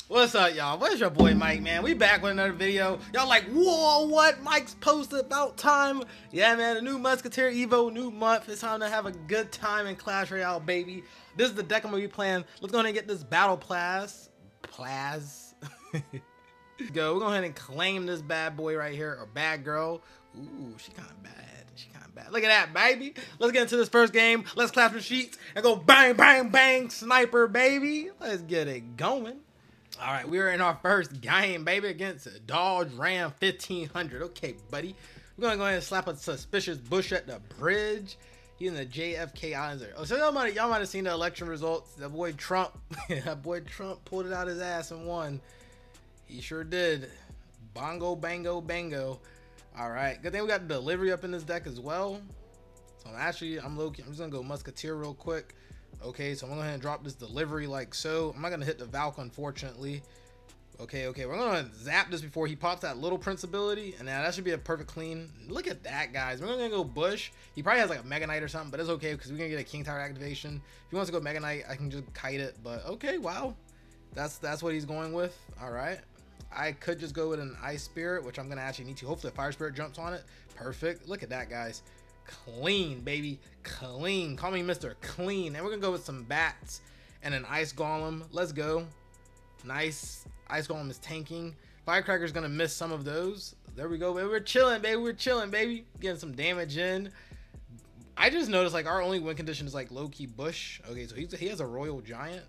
What's up, y'all? Where's your boy Mike, man? We back with another video. Y'all like, whoa, what? Mike's posted about time. Yeah, man, the new Musketeer Evo, new month. It's time to have a good time in Clash Royale, baby. This is the deck I'm gonna be playing. Let's go ahead and get this battle Go. We're going to go ahead and claim this bad boy right here, or bad girl. Ooh, she kind of bad. Look at that, baby. Let's get into this first game. Let's clap the sheets and go bang, bang, bang, sniper, baby. Let's get it going. All right, we're in our first game, baby, against Dodge Ram 1500. Okay, buddy. We're going to go ahead and slap a suspicious bush at the bridge. He's in the JFK Islands there. Oh, so y'all might have seen the election results. That boy Trump, pulled it out his ass and won. He sure did. Bongo, bango, bango. All right, good thing we got the delivery up in this deck as well. So I'm low-key. I'm just gonna go Musketeer real quick. Okay, so I'm gonna go ahead and drop this delivery like so. I'm not gonna hit the Valk, unfortunately. Okay, we're gonna zap this before he pops that little Prince ability, and now that should be a perfect clean. Look at that, guys. We're gonna go Bush. He probably has like a Mega Knight or something, but it's okay because we're gonna get a King Tower activation. If he wants to go Mega Knight, I can just kite it. But okay, wow, that's what he's going with. All right. I could just go with an Ice Spirit, which I'm going to actually need to. Hopefully a Fire Spirit jumps on it. Perfect. Look at that, guys. Clean, baby. Clean. Call me Mr. Clean. And we're going to go with some bats and an Ice Golem. Let's go. Nice. Ice Golem is tanking. Firecracker's going to miss some of those. There we go, baby. We're chilling, baby. We're chilling, baby. Getting some damage in. I just noticed, like, our only win condition is, like, low-key Bush. Okay, so he has a Royal Giant.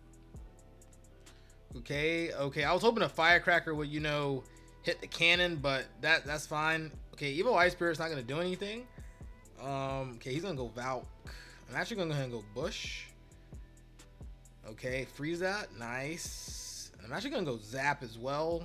Okay, I was hoping a Firecracker would, you know, hit the cannon, but that's fine. Okay, Evo Ice Spirit's not gonna do anything. Okay, he's gonna go Valk. I'm actually gonna go ahead and go Bush. Okay, freeze that. Nice. And I'm actually gonna go Zap as well.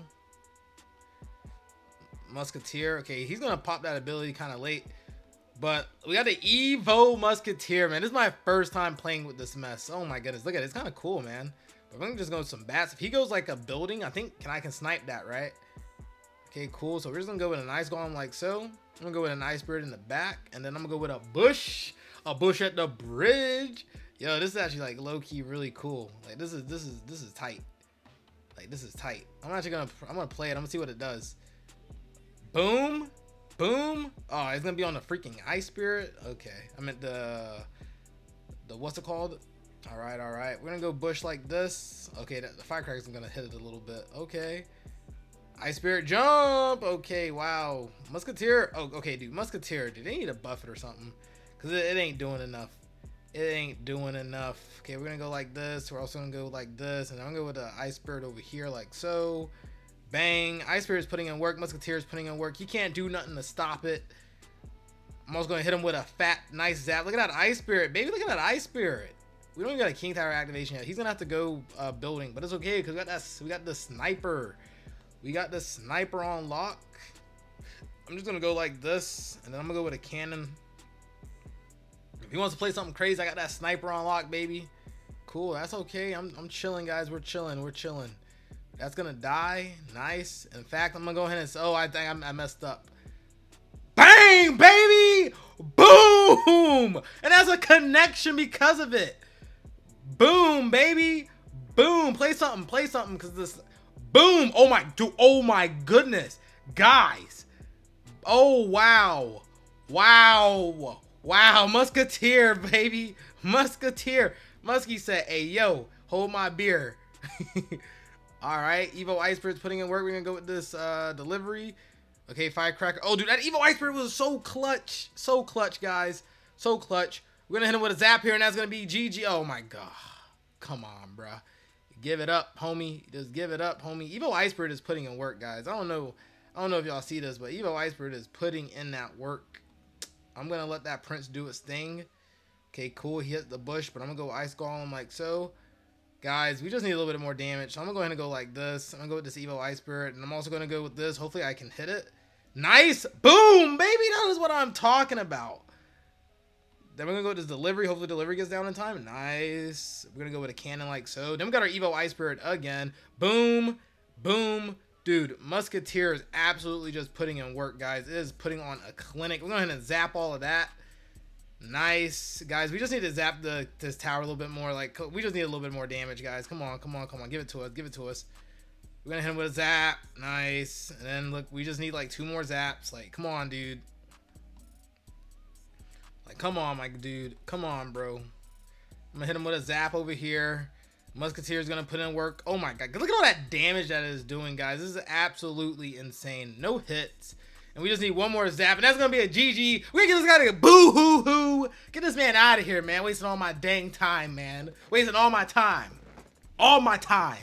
Musketeer. Okay, he's gonna pop that ability kind of late, but we got the Evo Musketeer, man. This is my first time playing with this mess. Oh my goodness, look at it. It's kind of cool, man. But we're gonna just go with some bats. If he goes like a building, I think I can snipe that, right? Okay, cool. So we're just gonna go with an Ice Golem like so. I'm gonna go with an Ice Spirit in the back, and then I'm gonna go with a bush at the bridge. Yo, this is actually like low-key really cool. Like this is tight. Like this is tight. I'm gonna play it. I'm gonna see what it does. Boom, boom. Oh, it's gonna be on the freaking Ice Spirit. Okay, I meant the what's it called? All right, we're gonna go Bush like this. Okay, the Firecracker's gonna hit it a little bit. Okay, Ice Spirit jump. Okay, wow. Musketeer. Oh, okay, dude, Musketeer, they need to buff it or something, because it ain't doing enough. Okay, we're gonna go like this. We're also gonna go like this, and I'm gonna go with the Ice Spirit over here like so. Bang. Ice Spirit is putting in work. Musketeer is putting in work. He can't do nothing to stop it. I'm also gonna hit him with a fat nice zap. Look at that Ice Spirit, baby. Look at that Ice Spirit. We don't even got a King Tower activation yet. He's gonna have to go building, but it's okay because we got the sniper. We got the sniper on lock. I'm just gonna go like this, and then I'm gonna go with a cannon. If he wants to play something crazy, I got that sniper on lock, baby. Cool, that's okay. I'm chilling, guys. We're chilling. That's gonna die. Nice. In fact, I'm gonna go ahead and say, oh, I think I messed up. Bang, baby! Boom! And that's a connection because of it. Boom, baby. Boom. Play something because this. Boom. Oh my, dude. Oh my goodness, guys. Oh wow. Musketeer, baby. Musketeer. Muskie said, hey yo, hold my beer. All right, Evo Ice Spirit's putting in work. We're gonna go with this delivery. Okay, Firecracker. Oh dude, that Evo Ice Spirit was so clutch, guys, so clutch. We're gonna hit him with a zap here, and that's gonna be GG. Oh my god. Come on, bruh. Give it up, homie. Just give it up, homie. Evo Ice Spirit is putting in work, guys. I don't know if y'all see this, but Evo Ice Spirit is putting in that work. I'm gonna let that Prince do its thing. Okay, cool. He hit the bush, but I'm gonna go Ice Golem like so. Guys, we just need a little bit more damage. So I'm gonna go ahead and go like this. I'm gonna go with this Evo Ice Spirit, and I'm also gonna go with this. Hopefully I can hit it. Nice. Boom, baby. That is what I'm talking about. Then we're gonna go with this delivery. Hopefully delivery gets down in time. Nice. We're gonna go with a cannon like so. Then we got our Evo Ice Spirit again. Boom, boom. Dude, Musketeer is absolutely just putting in work, guys. It is putting on a clinic. We're going to zap all of that. Nice, guys. We just need to zap this tower a little bit more. Like, we just need a little bit more damage, guys. Come on, come on, come on. Give it to us. Give it to us. We're gonna hit him with a zap. Nice. And then look, we just need like 2 more zaps. Like, come on, dude. Like, come on, my dude. Come on, bro. I'm gonna hit him with a zap over here. Musketeer's gonna put in work. Oh my god. Look at all that damage that it is doing, guys. This is absolutely insane. No hits. And we just need 1 more zap, and that's gonna be a GG. We're gonna get this guy to boo hoo hoo. Get this man out of here, man. Wasting all my dang time, man. Wasting all my time. All my time.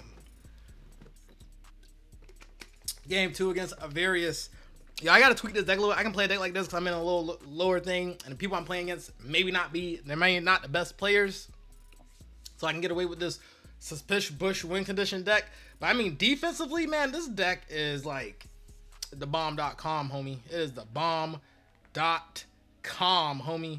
Game 2 against Avarius. Yeah, I gotta tweak this deck a little. I can play a deck like this because I'm in a little lower thing, and the people I'm playing against they may not the best players, so I can get away with this Suspicious Bush win condition deck. But I mean, defensively, man, this deck is like the bomb.com, homie. It is the bomb.com, homie.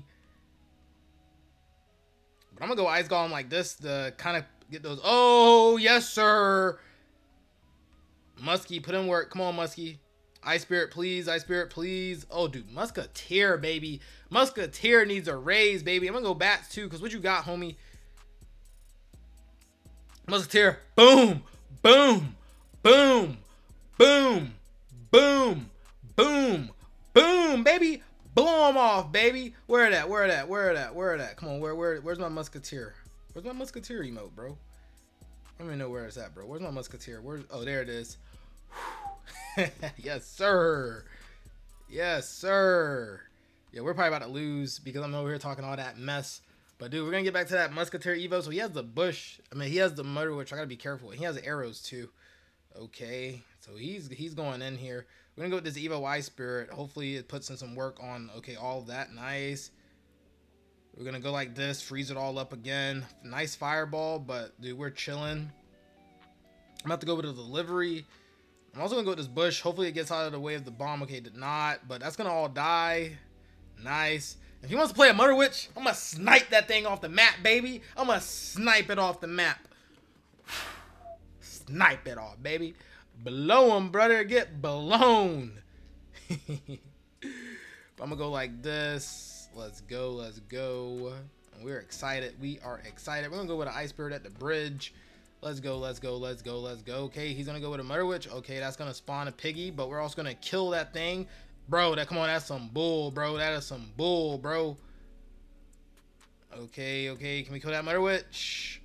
But I'm gonna go Ice Golem like this to kind of get those. Oh yes, sir. Muskie, put in work. Come on, Muskie. Ice Spirit, please. Ice Spirit, please. Oh, dude. Musketeer, baby. Musketeer needs a raise, baby. I'm going to go bats, too, because what you got, homie? Musketeer. Boom. Boom. Boom. Boom. Boom. Boom. Boom, baby. Blow him off, baby. Where that? Where that? Where that? Where that? Come on. Where's my Musketeer? Where's my Musketeer emote, bro? I don't even know where it's at, bro. Where's my Musketeer? Oh, there it is. Yes, sir. Yes, sir. Yeah, we're probably about to lose because I'm over here talking all that mess. But, dude, we're going to get back to that Musketeer Evo. So, he has the bush. I mean, he has the Murder Witch. I got to be careful. He has arrows, too. Okay. So, he's going in here. We're going to go with this Evo Ice Spirit. Hopefully, it puts in some work on, okay, all of that. Nice. We're going to go like this. Freeze it all up again. Nice fireball. But, dude, we're chilling. I'm about to go with a delivery. I'm also going to go with this bush. Hopefully, it gets out of the way of the bomb. Okay, it did not. But that's going to all die. Nice. If he wants to play a Murder Witch, I'm going to snipe that thing off the map, baby. I'm going to snipe it off the map. Snipe it off, baby. Blow him, brother. Get blown. I'm going to go like this. Let's go. Let's go. We're excited. We are excited. We're going to go with an Ice Spirit at the bridge. Let's go, let's go, let's go, let's go. Okay, he's going to go with a Murder Witch. Okay, that's going to spawn a piggy, but we're also going to kill that thing. Bro, come on, that's some bull, bro. That is some bull, bro. Okay, okay, can we kill that Murder Witch?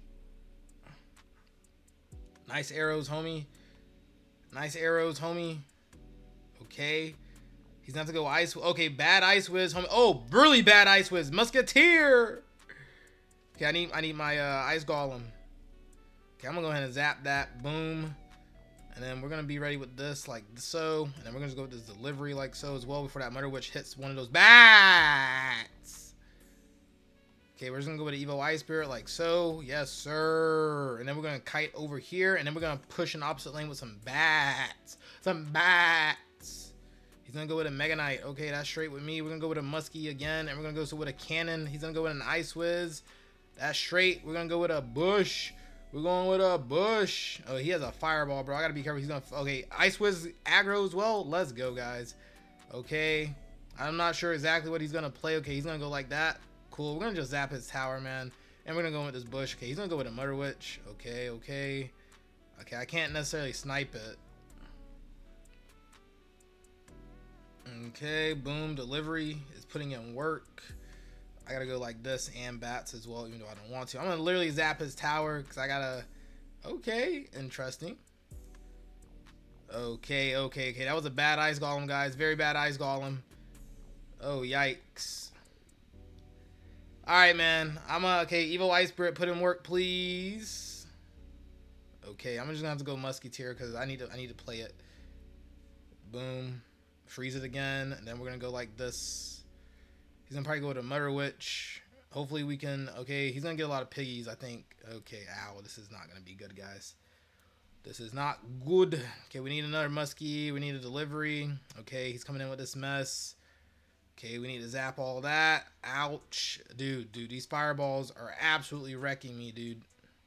Nice arrows, homie. Nice arrows, homie. Okay. He's going to have to go Ice. Okay, bad Ice Wiz, homie. Oh, really bad Ice Wiz. Musketeer. Okay, I need my Ice Golem. Okay, I'm going to go ahead and zap that. Boom. And then we're going to be ready with this like so. And then we're going to go with this delivery like so as well before that Murder Witch hits one of those bats. Okay, we're just going to go with an Evo Ice Spirit like so. Yes, sir. And then we're going to kite over here. And then we're going to push an opposite lane with some bats. Some bats. He's going to go with a Mega Knight. Okay, that's straight with me. We're going to go with a Muskie again. And we're going to go with a Cannon. He's going to go with an Ice Wiz. That's straight. We're going to go with a Bush. We're going with a bush. Oh, he has a fireball, bro. I gotta be careful. He's gonna. Okay, Ice Wiz aggro as well. Let's go, guys. Okay, I'm not sure exactly what he's gonna play. Okay, he's gonna go like that. Cool. We're gonna just zap his tower, man. And we're gonna go with this bush. Okay, he's gonna go with a Murder Witch. Okay, okay. Okay, I can't necessarily snipe it. Okay, boom. Delivery is putting in work. I gotta go like this and bats as well, even though I don't want to. I'm gonna literally zap his tower because I gotta. Okay, interesting. Okay, okay, okay. That was a bad Ice Golem, guys. Very bad Ice Golem. Oh, yikes. Alright, man. Okay, Evo Ice Spirit, put in work, please. Okay, I'm just gonna have to go Musketeer because I need to play it. Boom. Freeze it again, and then we're gonna go like this. He's gonna probably go with a Murder Witch. Hopefully we can. Okay, he's gonna get a lot of piggies, I think. Okay, ow, this is not gonna be good, guys. This is not good. Okay, we need another Muskie. We need a delivery. Okay, he's coming in with this mess. Okay, we need to zap all that. Ouch, dude, these fireballs are absolutely wrecking me, dude.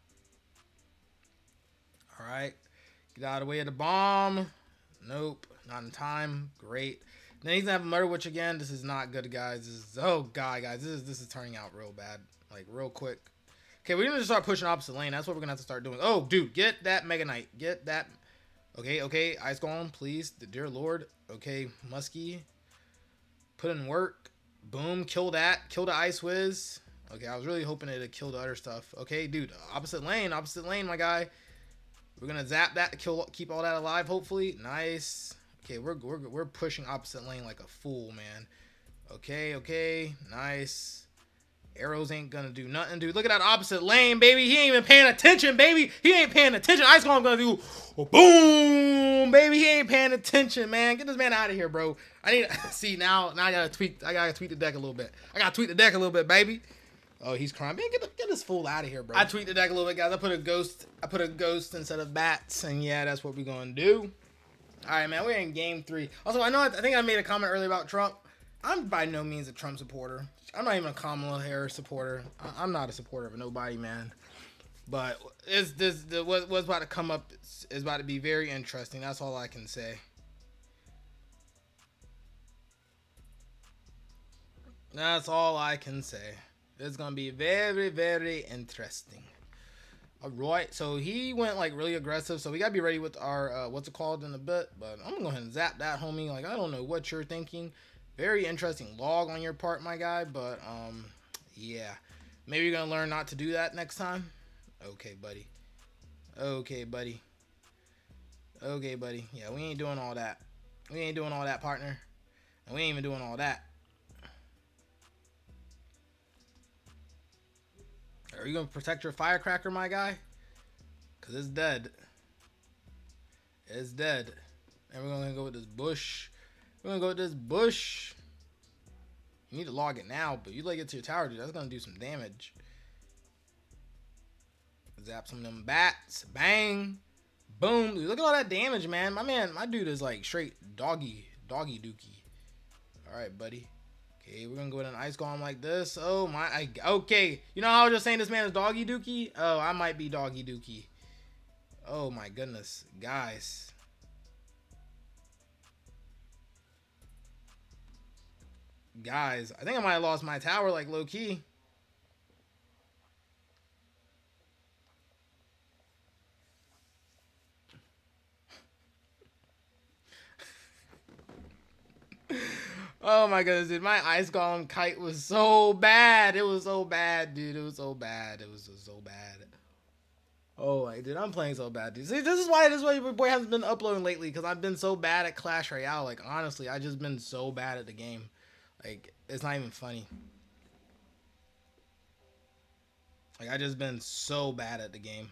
All right, get out of the way of the bomb. Nope, not in time. Great. Then he's gonna have a Murder Witch again. This is not good, guys. This is, oh god, guys, this is turning out real bad, like real quick. Okay, we're gonna just start pushing opposite lane. That's what we're gonna have to start doing. Oh, dude, get that Mega Knight. Get that. Okay, Ice Golem, please. The dear Lord. Okay, Muskie. Put in work. Boom, kill that. Kill the Ice Wiz. Okay, I was really hoping it'd kill the other stuff. Okay, dude, opposite lane, my guy. We're gonna zap that to keep all that alive, hopefully. Nice. Okay, we're pushing opposite lane like a fool, man. Okay, nice. Arrows ain't gonna do nothing, dude. Look at that opposite lane, baby. He ain't even paying attention, baby. He ain't paying attention. Ice Golem gonna do boom, baby. He ain't paying attention, man. Get this man out of here, bro. I need see now I gotta tweak the deck a little bit. Baby. Oh, he's crying. Man, get this fool out of here, bro. I tweaked the deck a little bit, guys. I put a ghost instead of bats, and yeah, that's what we're gonna do. All right, man. We're in game 3. Also, I think I made a comment earlier about Trump. I'm by no means a Trump supporter. I'm not even a Kamala Harris supporter. I'm not a supporter of nobody, man. But what's about to come up is about to be very interesting. That's all I can say. That's all I can say. It's gonna be very, very interesting. All right, so he went like really aggressive, so we gotta be ready with our what's it called in a bit. But I'm gonna go ahead and zap that, homie. Like, I don't know what you're thinking. Very interesting log on your part, my guy. But yeah, maybe you're gonna learn not to do that next time. Okay, buddy. Yeah, we ain't doing all that. Partner. And we ain't even doing all that. Are you gonna protect your firecracker, my guy? Cause it's dead. And we're gonna go with this bush. You need to log it now, but you let it to your tower, dude. That's gonna do some damage. Zap some of them bats. Bang. Boom. Dude, look at all that damage, man. My dude is like straight doggy dookie. All right, buddy. Okay, we're gonna go with an Ice Golem like this. Oh my, okay. You know how I was just saying this man is doggy dookie? Oh, I might be doggy dookie. Oh my goodness, guys. I think I might have lost my tower, like low key. Oh my goodness, dude. My Ice Golem kite was so bad. It was so bad, dude. It was so bad. Oh, dude, I'm playing so bad, dude. See, this is why your boy hasn't been uploading lately, because I've been so bad at Clash Royale. Like, honestly, I just been so bad at the game. Like, it's not even funny. Like, I just been so bad at the game.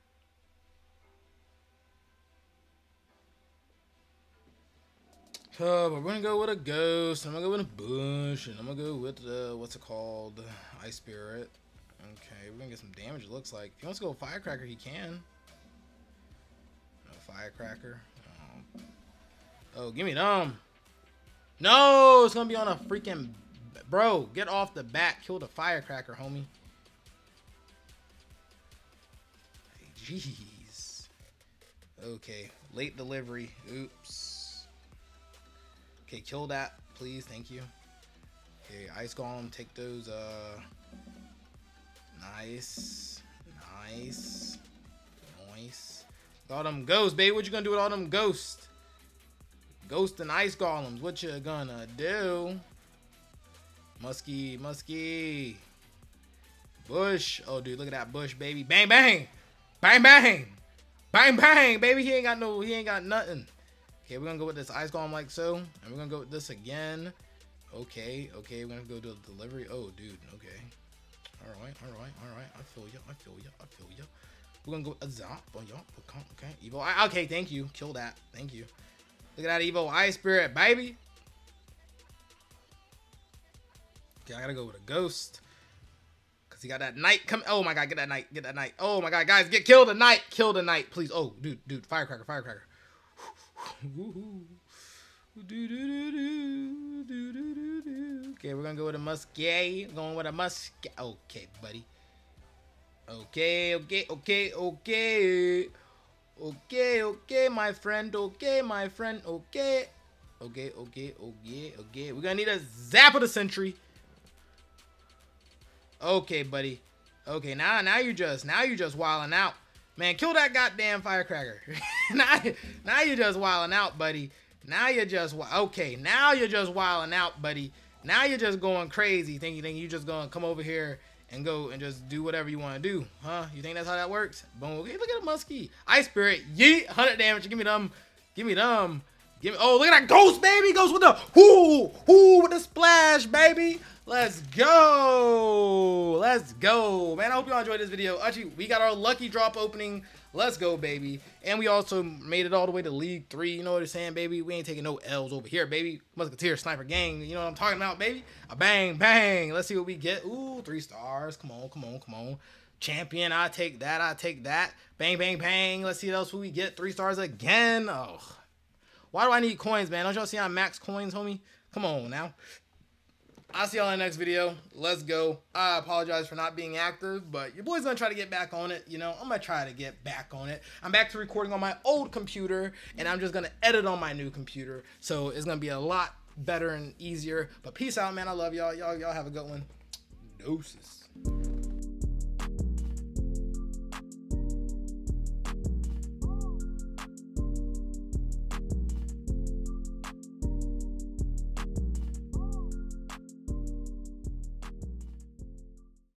But we're gonna go with a ghost, I'm gonna go with a bush, and I'm gonna go with the, what's it called? Ice Spirit. Okay, we're gonna get some damage, it looks like. If he wants to go Firecracker, he can. No Firecracker. Oh, give me them. No, it's gonna be on a freaking... Bro, get off the bat. Kill the Firecracker, homie. Jeez. Okay, late delivery. Oops. Okay, kill that, please. Thank you. Okay, Ice Golem, take those. Nice. All them ghosts, baby. What you gonna do with all them ghosts? Ghost and Ice Golems. What you gonna do? Muskie. Bush. Oh, dude, look at that bush, baby. Bang, bang. Baby. He ain't got nothing. Okay, we're gonna go with this Ice Golem like so, and we're gonna go with this again. Okay, we're gonna go do a delivery. Oh, dude, okay. All right. I feel ya. We're gonna go a zap. Okay, Evo. Okay, thank you. Kill that. Thank you. Look at that Evo Ice Spirit, baby. Okay, I gotta go with a ghost. Cause he got that knight come. Oh my god, get that knight. Oh my god, guys, kill the knight, please. Oh, dude, firecracker. Okay, we're gonna go with a muskie. Okay, buddy. Okay, my friend. Okay. Okay. We're gonna need a zap of the century. Okay, buddy. Okay, now you're just wilding out. Man, kill that goddamn firecracker. now you're just wilding out, buddy. Now you're just now you're just wilding out, buddy. Now you're just going crazy, thinking you just gonna come over here and go and just do whatever you want to do, huh? You think that's how that works? Boom. Okay, look at the muskie. Ice Spirit. Yeet. 100 damage. Give me them. Oh, look at that ghost, baby. Ghost with the with the splash, baby. Let's go. Man, I hope y'all enjoyed this video. Actually, we got our lucky drop opening. Let's go, baby. And we also made it all the way to League 3. You know what I'm saying, baby? We ain't taking no L's over here, baby. Musketeer Sniper Gang. You know what I'm talking about, baby? A bang, bang. Let's see what we get. Ooh, 3 stars. Come on. Champion. I take that. Bang, bang, bang. Let's see what else we get. 3 stars again. Oh. Why do I need coins, man? Don't y'all see I'm max coins, homie? Come on now. I'll see y'all in the next video. Let's go. I apologize for not being active, but your boy's gonna try to get back on it. You know, I'm gonna try to get back on it. I'm back to recording on my old computer, and I'm just gonna edit on my new computer. So it's gonna be a lot better and easier. But peace out, man. I love y'all. Y'all have a good one. Deuces.